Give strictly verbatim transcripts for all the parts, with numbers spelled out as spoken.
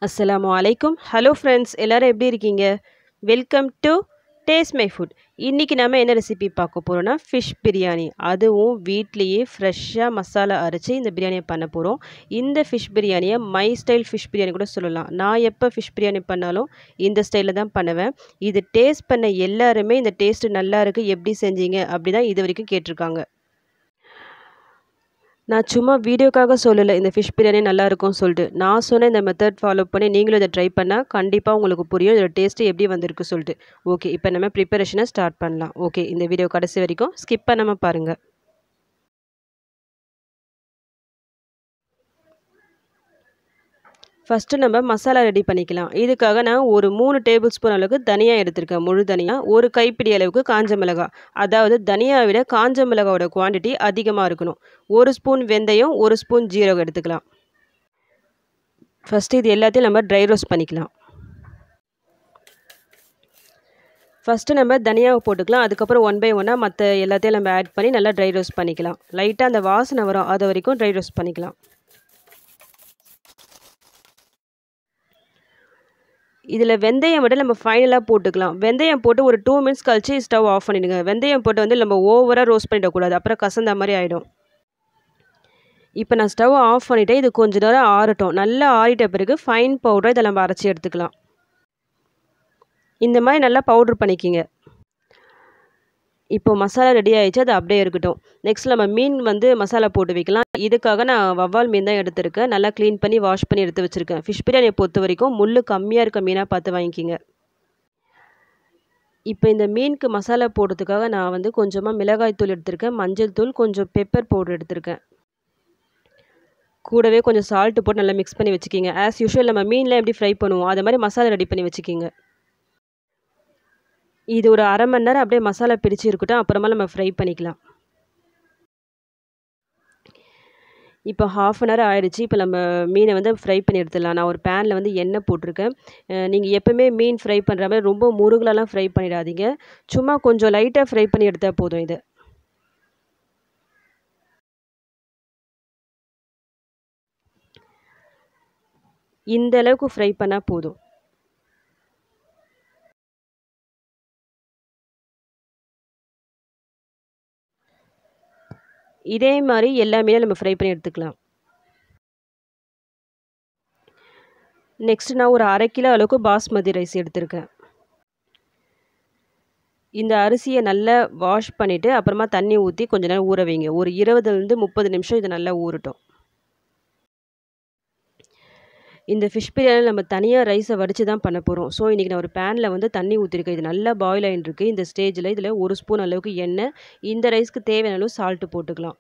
அஸ்ஸலாமு அலைக்கும். Hello friends, எல்லாரும் எப்படி இருக்கீங்க? Welcome to taste my food. இன்றைக்கி நம்ம என்ன ரெசிபி பார்க்க போகிறோன்னா ஃபிஷ் பிரியாணி. அதுவும் வீட்லேயே ஃப்ரெஷ்ஷாக மசாலா அரைச்சி இந்த பிரியாணியை பண்ண போகிறோம். இந்த ஃபிஷ் பிரியாணியை மை ஸ்டைல் ஃபிஷ் பிரியாணி கூட சொல்லலாம். நான் எப்போ ஃபிஷ் பிரியாணி பண்ணாலும் இந்த ஸ்டைலில் தான் பண்ணுவேன். இது டேஸ்ட் பண்ண எல்லாருமே இந்த டேஸ்ட்டு நல்லா இருக்குது, எப்படி செஞ்சீங்க அப்படி தான் இது வரைக்கும் கேட்டிருக்காங்க. நான் சும்மா வீடியோக்காக சொல்லலை இந்த ஃபிஷ் பிரியாணி நல்லா இருக்கும்னு சொல்லிட்டு. நான் சொன்ன இந்த மெத்தட் ஃபாலோ பண்ணி நீங்களும் இதை ட்ரை பண்ணால் கண்டிப்பாக உங்களுக்கு புரியும் இதோட டேஸ்ட்டு எப்படி வந்திருக்கு சொல்லிட்டு. ஓகே, இப்போ நம்ம ப்ரிப்பரேஷனை ஸ்டார்ட் பண்ணலாம். ஓகே, இந்த வீடியோ கடைசி வரைக்கும் ஸ்கிப் பண்ணாமல் பாருங்கள். ஃபஸ்ட்டு நம்ம மசாலா ரெடி பண்ணிக்கலாம். இதுக்காக நான் ஒரு மூணு டேபிள் ஸ்பூன் அளவுக்கு தனியா எடுத்திருக்கேன். முழு தனியா. ஒரு கைப்பிடி அளவுக்கு காஞ்ச மிளகாய். அதாவது தனியாவை விட காஞ்ச மிளகாயோட குவான்டிட்டி அதிகமாக இருக்கணும். ஒரு ஸ்பூன் வெந்தயம், ஒரு ஸ்பூன் ஜீரகம் எடுத்துக்கலாம். ஃபஸ்ட்டு இது எல்லாத்தையும் நம்ம ட்ரை ரோஸ்ட் பண்ணிக்கலாம். ஃபஸ்ட்டு நம்ம தனியாவை போட்டுக்கலாம். அதுக்கப்புறம் ஒன் பை ஒன்னாக மற்ற எல்லாத்தையும் நம்ம ஆட் பண்ணி நல்லா ட்ரை ரோஸ்ட் பண்ணிக்கலாம். லைட்டாக அந்த வாசனை வரும், அது வரைக்கும் ட்ரை ரோஸ்ட் பண்ணிக்கலாம். இதில் வெந்தயம் விட நம்ம ஃபைனலாக போட்டுக்கலாம். வெந்தயம் போட்டு ஒரு டூ மினிட்ஸ் கழிச்சு ஸ்டவ் ஆஃப் பண்ணிவிடுங்க. வெந்தயம் போட்டு வந்து நம்ம ஓவராக ரோஸ்ட் பண்ணிடக்கூடாது, அப்புறம் கசந்த மாதிரி ஆகிடும். இப்போ நான் ஸ்டவ் ஆஃப் பண்ணிவிட்டு இது கொஞ்சம் நேரம் ஆறட்டும். நல்லா ஆறிட்ட பிறகு ஃபைன் பவுடரை இதை நம்ம அரைச்சி எடுத்துக்கலாம். இந்த மாதிரி நல்லா பவுட்ரு பண்ணிக்கிங்க. இப்போ மசாலா ரெடி ஆகிடுச்சு, அது அப்படியே இருக்கட்டும். நெக்ஸ்ட் நம்ம மீன் வந்து மசாலா போட்டு வைக்கலாம். இதுக்காக நான் வவ்வால் மீன் தான் எடுத்திருக்கேன். நல்லா க்ளீன் பண்ணி வாஷ் பண்ணி எடுத்து வச்சுருக்கேன். ஃபிஷ் பிரியாணியை பொறுத்த வரைக்கும் முள் கம்மியாக இருக்க மீனாக பார்த்து வாங்கிக்கிங்க. இப்போ இந்த மீனுக்கு மசாலா போடுறதுக்காக நான் வந்து கொஞ்சமாக மிளகாய் தூள் எடுத்திருக்கேன், மஞ்சள் தூள், கொஞ்சம் பெப்பர் பவுடர் எடுத்திருக்கேன். கூடவே கொஞ்சம் சால்ட்டு போட்டு நல்லா மிக்ஸ் பண்ணி வச்சுக்கிங்க. ஆஸ் யூஷுவல் நம்ம மீன்லாம் எப்படி ஃப்ரை பண்ணுவோம் அது மாதிரி மசாலா ரெடி பண்ணி வச்சுக்கிங்க. இது ஒரு அரை மணி நேரம் அப்படியே மசாலா பிடிச்சி இருக்கட்டும், அப்புறமா நம்ம ஃப்ரை பண்ணிக்கலாம். இப்போ ஹாஃப் அன் ஹவர் ஆகிடுச்சு. இப்போ நம்ம மீனை வந்து ஃப்ரை பண்ணி எடுத்துடலாம். நான் ஒரு பேனில் வந்து எண்ணெய் போட்டிருக்கேன். நீங்கள் எப்போவுமே மீன் ஃப்ரை பண்ணுற மாதிரி ரொம்ப முருகலாலாம் ஃப்ரை பண்ணிடாதீங்க. சும்மா கொஞ்சம் லைட்டாக ஃப்ரை பண்ணி எடுத்தால் போதும். இது இந்த அளவுக்கு ஃப்ரை பண்ணால் போதும். இதே மாதிரி எல்லா மீனும் நம்ம ஃப்ரை பண்ணி எடுத்துக்கலாம். நெக்ஸ்ட் நான் ஒரு அரை கிலோ அளவுக்கு பாஸ்மதி ரைஸ் எடுத்திருக்கேன். இந்த அரிசியை நல்லா வாஷ் பண்ணிவிட்டு அப்புறமா தண்ணி ஊற்றி கொஞ்ச நேரம் ஊற வைங்க. ஒரு இருபதுலேருந்து முப்பது நிமிஷம் இது நல்லா ஊறட்டும். இந்த ஃபிஷ் பிரியாணி நம்ம தனியாக ரைஸை வடித்து தான் பண்ண போகிறோம். ஸோ இன்றைக்கி நான் ஒரு பேனில் வந்து தண்ணி ஊற்றிருக்கேன். இது நல்லா பாயில் ஆகிட்டுருக்கு. இந்த ஸ்டேஜில் இதில் ஒரு ஸ்பூன் அளவுக்கு எண்ணெய், இந்த ரைஸ்க்கு தேவையான அளவு சால்ட்டு போட்டுக்கலாம்.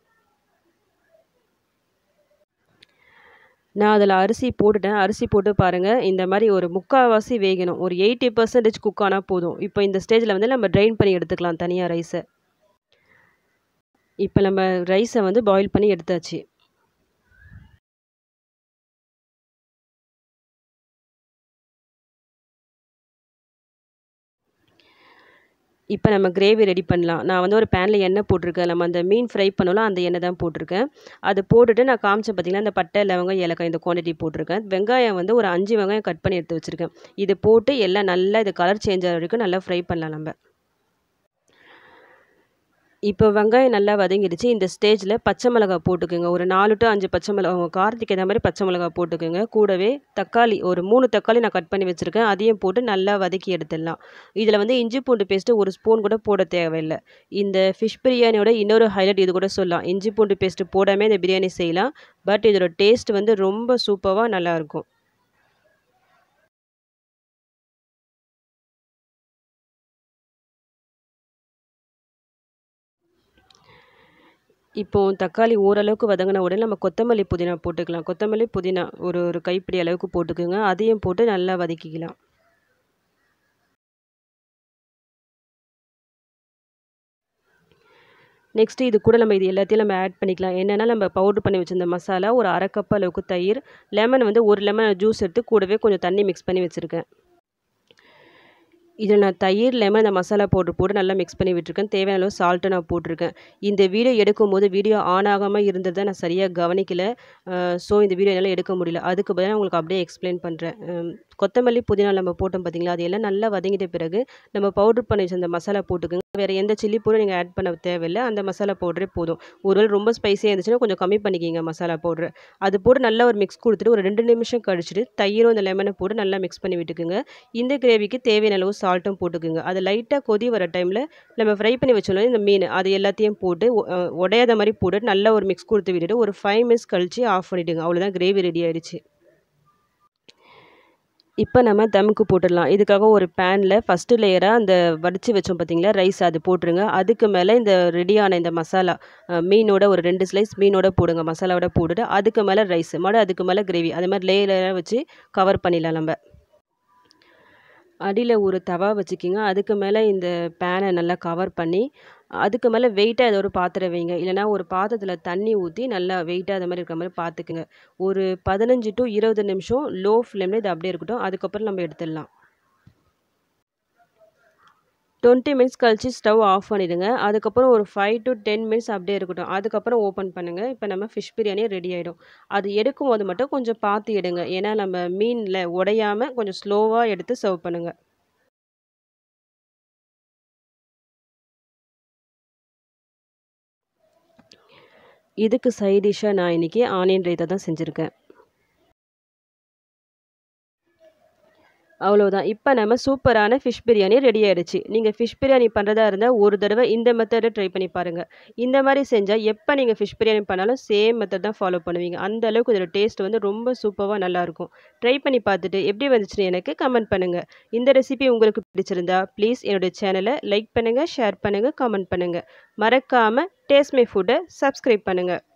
நான் அதில் அரிசி போட்டுட்டேன். அரிசி போட்டு பாருங்கள், இந்த மாதிரி ஒரு முக்கால்வாசி வேகணும். ஒரு எயிட்டி பர்சன்டேஜ் குக் ஆனால் போதும். இப்போ இந்த ஸ்டேஜில் வந்து நம்ம ட்ரைன் பண்ணி எடுத்துக்கலாம் தனியாக ரைஸை. இப்போ நம்ம ரைஸை வந்து பாயில் பண்ணி எடுத்தாச்சு. இப்போ நம்ம கிரேவி ரெடி பண்ணலாம். நான் வந்து ஒரு பேனில் எண்ணெய் போட்டிருக்கேன். நம்ம அந்த மீன் ஃப்ரை பண்ணலாம், அந்த எண்ணெய் தான் போட்டிருக்கேன். அது போட்டுட்டு நான் காமிச்சேன் பார்த்தீங்கன்னா, இந்த பட்டை, லவங்கம், ஏலக்காய் இந்த குவான்டிட்டி போட்டிருக்கேன். வெங்காயம் வந்து ஒரு அஞ்சு வெங்காயம் கட் பண்ணி எடுத்து வச்சுருக்கேன். இது போட்டு எல்லாம் நல்லா இது கலர் சேஞ்ச் ஆகிற வரைக்கும் நல்லா ஃப்ரை பண்ணலாம் நம்ம. இப்போ வெங்காயம் நல்லா வதங்கிடுச்சு. இந்த ஸ்டேஜில் பச்சை மிளகாய் போட்டுக்கோங்க. ஒரு நாலு டு அஞ்சு பச்சை மிளகா, உங்கள் காரத்துக்கு ஏற்ற மாதிரி பச்சை மிளகாய் போட்டுக்கோங்க. கூடவே தக்காளி ஒரு மூணு தக்காளி நான் கட் பண்ணி வச்சுருக்கேன். அதையும் போட்டு நல்லா வதக்கி எடுத்துடலாம். இதில் வந்து இஞ்சி பூண்டு பேஸ்ட்டு ஒரு ஸ்பூன் கூட போட தேவையில்லை. இந்த ஃபிஷ் பிரியாணியோட இன்னொரு ஹைலைட் இது கூட சொல்லலாம். இஞ்சி பூண்டு பேஸ்ட்டு போடாமல் இந்த பிரியாணி செய்யலாம். பட் இதோட டேஸ்ட் வந்து ரொம்ப சூப்பராக நல்லாயிருக்கும். இப்போது தக்காளி ஓரளவுக்கு வதங்கின உடனே நம்ம கொத்தமல்லி புதினா போட்டுக்கலாம். கொத்தமல்லி புதினா ஒரு ஒரு கைப்பிடி அளவுக்கு போட்டுக்கோங்க. அதையும் போட்டு நல்லா வதக்கிக்கலாம். நெக்ஸ்ட்டு இது கூட நம்ம இது எல்லாத்தையும் நம்ம ஆட் பண்ணிக்கலாம். என்னென்னா நம்ம பவுட்ரு பண்ணி வச்சுருந்த மசாலா, ஒரு அரை கப் அளவுக்கு தயிர், லெமன் வந்து ஒரு லெமன் ஜூஸ் எடுத்து கூடவே கொஞ்சம் தண்ணி மிக்ஸ் பண்ணி வச்சுருக்கேன். இதில் நான் தயிர், லெமன் அந்த மசாலா பவுடர் போட்டு நல்லா மிக்ஸ் பண்ணி விட்டுருக்கேன். தேவையான அளவு சால்ட்டை நான் போட்டிருக்கேன். இந்த வீடியோ எடுக்கும்போது வீடியோ ஆன் ஆகாமல் இருந்ததை நான் சரியாக கவனிக்கல. ஸோ இந்த வீடியோ என்னால் எடுக்க முடியல. அதுக்கு பதிலாக உங்களுக்கு அப்படியே எக்ஸ்பிளைன் பண்ணுறேன். கொத்தமல்லி, புதினா நம்ம போட்டோம் பார்த்தீங்களா, அது எல்லாம் நல்லா வதங்கிட்ட பிறகு நம்ம பவுடர் பண்ணி வச்ச அந்த மசாலா போட்டுக்கோங்க. வேறு எந்த சில்லி பவுடரும் நீங்கள் ஆட் பண்ண தேவையில்லை. அந்த மசாலா பவுடரே போதும். ஒருவேளை ரொம்ப ஸ்பைஸியாக இருந்துச்சுன்னா கொஞ்சம் கம்மி பண்ணிக்கிங்க மசாலா பவுடரை. அது போட்டு நல்லா ஒரு மிக்ஸ் கொடுத்துட்டு ஒரு ரெண்டு நிமிஷம் கழிச்சிட்டு தயிரும் அந்த லெமனை போட்டு நல்லா மிக்ஸ் பண்ணி விட்டுக்குங்க. இந்த கிரேவிக்கு தேவையான அளவு சால்ட்டும் போட்டுக்குங்க. அது லைட்டாக கொதி வர டைமில் நம்ம ஃப்ரை பண்ணி வச்சோம்னா இந்த மீன் அது எல்லாத்தையும் போட்டு உடையாத மாதிரி போட்டு நல்லா ஒரு மிக்ஸ் கொடுத்து விட்டுட்டு ஒரு ஃபைவ் மினிட்ஸ் கழித்து ஆஃப் பண்ணிவிடுங்க. அவ்வளோதான், கிரேவி ரெடி ஆயிடுச்சு. இப்போ நம்ம தமுக்கு போட்டுடலாம். இதுக்காக ஒரு பேனில் ஃபஸ்ட்டு லேயராக அந்த வடித்து வச்சோம் பார்த்தீங்களா ரைஸ், அது போட்டுருங்க. அதுக்கு மேலே இந்த ரெடியான இந்த மசாலா மீனோட ஒரு ரெண்டு ஸ்லைஸ் மீனோட போடுங்க. மசாலாவோட போட்டுட்டு அதுக்கு மேலே ரைஸ், மறுபடியும் அதுக்கு மேலே கிரேவி, அது மாதிரி லேயராக வச்சு கவர் பண்ணிடலாம். நம்ம அடியில் ஒரு தவா வச்சுக்கிங்க. அதுக்கு மேலே இந்த பேனை நல்லா கவர் பண்ணி அதுக்கு மேலே வெயிட்டாக ஏதோ ஒரு பாத்திரம் வைங்க. இல்லைனா ஒரு பாத்திரத்தில் தண்ணி ஊற்றி நல்லா வெயிட்டாக அது மாதிரி இருக்கிற மாதிரி பார்த்துக்குங்க. ஒரு பதினஞ்சு டு இருபது நிமிஷம் லோ ஃப்ளேமில் இது அப்படியே இருக்கட்டும். அதுக்கப்புறம் நம்ம எடுத்துடலாம். டுவெண்ட்டி மினிட்ஸ் கழிச்சு ஸ்டவ் ஆஃப் பண்ணிவிடுங்க. அதுக்கப்புறம் ஒரு ஃபைவ் டு டென் மினிட்ஸ் அப்படியே இருக்கட்டும். அதுக்கப்புறம் ஓப்பன் பண்ணுங்கள். இப்போ நம்ம ஃபிஷ் பிரியாணி ரெடி ஆகிடும். அது எடுக்கும்போது மட்டும் கொஞ்சம் பார்த்து எடுங்க. ஏன்னா நம்ம மீனில் உடையாமல் கொஞ்சம் ஸ்லோவாக எடுத்து சர்வ் பண்ணுங்கள். இதுக்கு சைட் டிஷ்ஷாக நான் இன்றைக்கி ஆனியன் ரைத்தா தான் செஞ்சுருக்கேன். அவ்வளோதான். இப்போ நம்ம சூப்பரான ஃபிஷ் பிரியாணி ரெடி ஆகிடுச்சு. நீங்கள் ஃபிஷ் பிரியாணி பண்ணுறதா இருந்தால் ஒரு தடவை இந்த மெத்தடை ட்ரை பண்ணி பாருங்கள். இந்த மாதிரி செஞ்சால் எப்போ நீங்கள் ஃபிஷ் பிரியாணி பண்ணாலும் சேம் மெத்தட் தான் ஃபாலோ பண்ணுவீங்க. அந்த அளவுக்கு இதோட டேஸ்ட் வந்து ரொம்ப சூப்பராக நல்லாயிருக்கும். ட்ரை பண்ணி பார்த்துட்டு எப்படி வந்துச்சுன்னு எனக்கு கமெண்ட் பண்ணுங்கள். இந்த ரெசிபி உங்களுக்கு பிடிச்சிருந்தா ப்ளீஸ் என்னுடைய சேனலை லைக் பண்ணுங்கள், ஷேர் பண்ணுங்கள், கமெண்ட் பண்ணுங்கள். மறக்காமல் டேஸ்ட் மை ஃபுட்டை சப்ஸ்கிரைப் பண்ணுங்கள்.